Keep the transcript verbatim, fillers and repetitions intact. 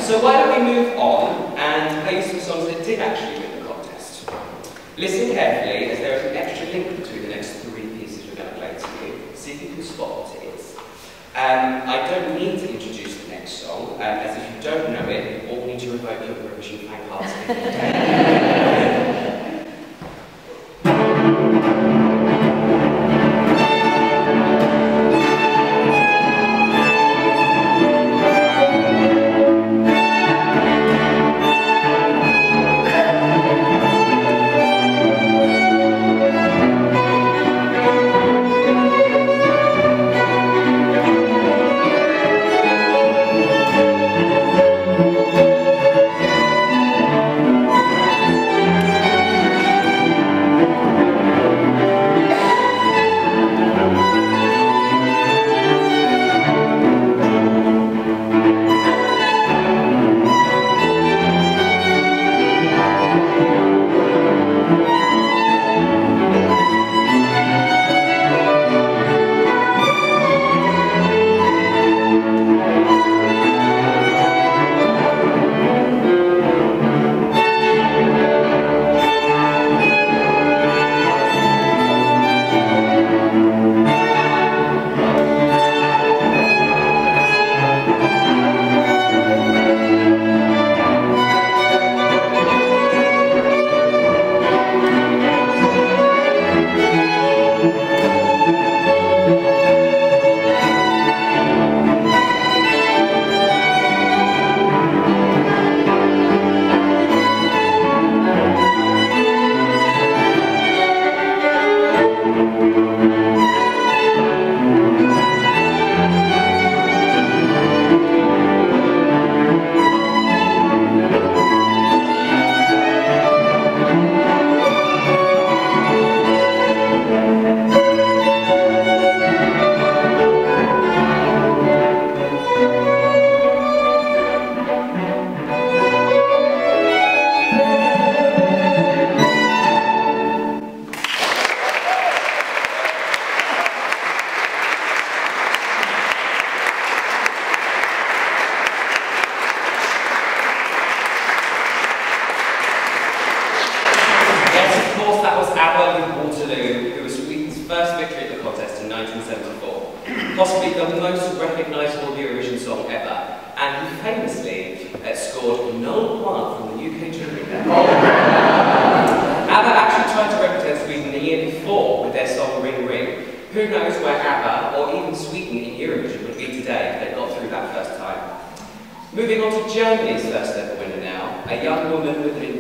So why don't we move on and play some songs that did actually win the contest. Listen carefully, as there is an extra link between the next three pieces we're going to play to you. See if you can spot what it is. Um, I don't need to introduce the next song, um, as if you don't know it, you all need to revoke your Eurovision fan cards every day. ABBA with Waterloo, who was Sweden's first victory at the contest in nineteen seventy-four, possibly the most recognisable Eurovision song ever, and he famously uh, scored no point from the U K jury there. ABBA actually tried to represent Sweden the year before with their song Ring Ring. Who knows where ABBA, or even Sweden in Eurovision, would be today if they got through that first time. Moving on to Germany's first ever winner now, a young woman with an